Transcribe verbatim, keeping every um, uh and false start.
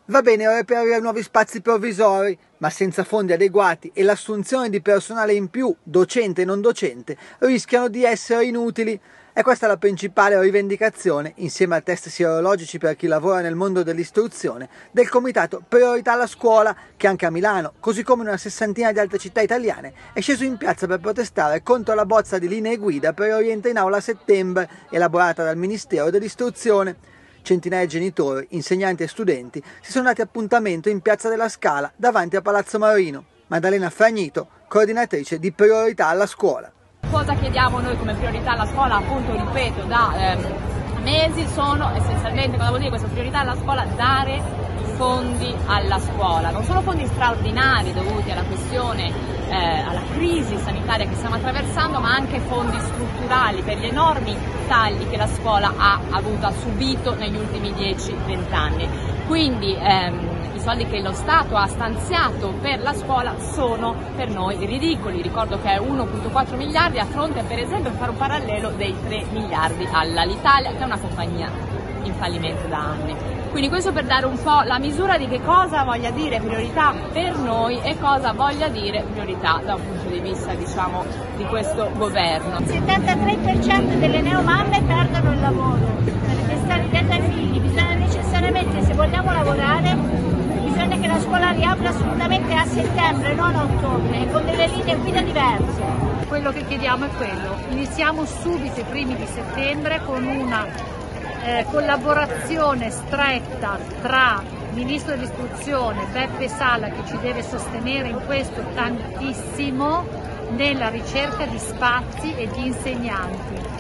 Va bene reperire nuovi spazi provvisori, ma senza fondi adeguati e l'assunzione di personale in più, docente e non docente, rischiano di essere inutili. E questa è la principale rivendicazione, insieme a test sierologici per chi lavora nel mondo dell'istruzione, del comitato Priorità alla Scuola, che anche a Milano, così come in una sessantina di altre città italiane, è sceso in piazza per protestare contro la bozza di linee guida per Orienta in Aula a settembre, elaborata dal Ministero dell'Istruzione. Centinaia di genitori, insegnanti e studenti si sono dati appuntamento in Piazza della Scala, davanti a Palazzo Marino. Maddalena Fragnito, coordinatrice di Priorità alla Scuola. Cosa chiediamo noi come priorità alla scuola, appunto ripeto, da ehm, mesi sono essenzialmente, cosa vuol dire questa priorità alla scuola? Dare fondi alla scuola, non solo fondi straordinari dovuti alla questione, eh, alla crisi sanitaria che stiamo attraversando, ma anche fondi strutturali per gli enormi tagli che la scuola ha avuto, ha subito negli ultimi dieci venti anni. Quindi ehm, i soldi che lo Stato ha stanziato per la scuola sono per noi ridicoli, ricordo che è uno virgola quattro miliardi a fronte, per esempio, per fare un parallelo, dei tre miliardi all'Alitalia, che è una compagnia in fallimento da anni. Quindi questo per dare un po' la misura di che cosa voglia dire priorità per noi e cosa voglia dire priorità da un punto di vista, diciamo, di questo governo. Il settantatré per cento delle neomamme perdono il lavoro perché stanno dietro ai figli, bisogna necessariamente, se vogliamo lavorare, bisogna che la scuola riapra assolutamente a settembre, non a ottobre, con delle linee guida diverse. Quello che chiediamo è quello, iniziamo subito i primi di settembre con una Eh, collaborazione stretta tra Ministro dell'Istruzione Beppe Sala, che ci deve sostenere in questo tantissimo, nella ricerca di spazi e di insegnanti.